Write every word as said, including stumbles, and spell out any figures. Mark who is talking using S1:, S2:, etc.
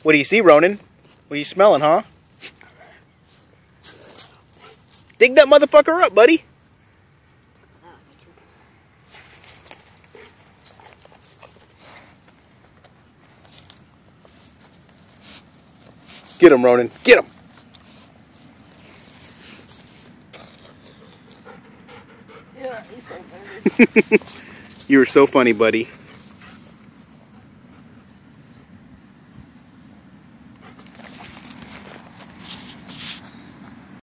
S1: What do you see, Ronin? What are you smelling, huh? Dig that motherfucker up, buddy. Get him, Ronin. Get him.
S2: Yeah, he's so funny.
S1: You were so funny, buddy.